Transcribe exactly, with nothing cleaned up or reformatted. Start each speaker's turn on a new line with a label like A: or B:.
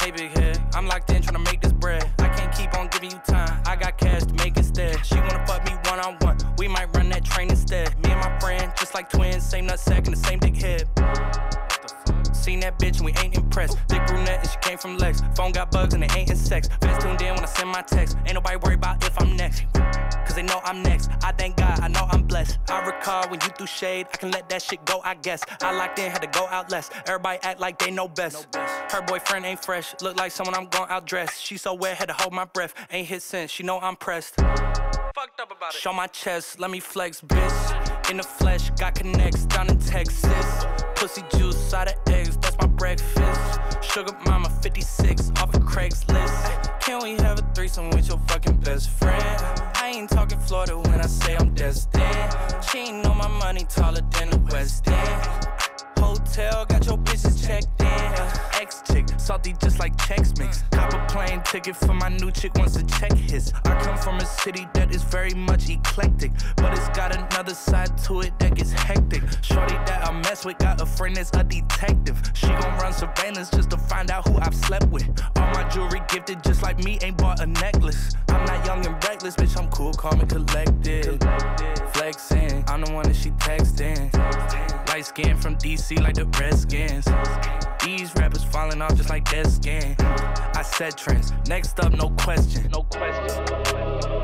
A: Hey, big head, I'm locked in trying to make this bread. I can't keep on giving you time. I got cash to make instead. She wanna fuck me one on one. We might run that train instead. Me and my friend, just like twins, same nutsack and the same dick head. Seen that bitch and we ain't impressed. Big brunette and she came from Lex. Phone got bugs and they ain't in sex. Fans tuned in when I send my text. Ain't nobody worried about if I'm next, cause they know I'm next. I thank God, I know I'm blessed. I recall when you threw shade, I can let that shit go, I guess. I locked in, had to go out less. Everybody act like they know best. Her boyfriend ain't fresh, look like someone I'm gon' outdress. She so wet, had to hold my breath. Ain't hit since, she know I'm pressed. Fucked up about it. Show my chest, let me flex, bitch. In the flesh, got connects down in Texas. Pussy juice out of eggs, that's my breakfast. Sugar mama fifty-six off of Craigslist. Can we have a threesome with your fucking best friend? I ain't talking Florida when I say I'm destined. She ain't know my money taller than the West End. Hotel, got your bitches checked in. Ex-chick, salty just like Chex Mix. Cop a plane ticket for my new chick once the check hits. I come from a city that is very much eclectic, but it's got another side to it that gets hectic. Shorty that I mess with got a friend that's a detective. She gon' run surveillance just to find out who I've slept with. All my jewelry gifted just like me, ain't bought a necklace. I'm not young and reckless, bitch, I'm cool, calm and collected. Flexing, I'm the one that she texting. Light skin from D C like the Redskins. These rappers falling off just like dead skin. I set trends. Next up, no question. No question.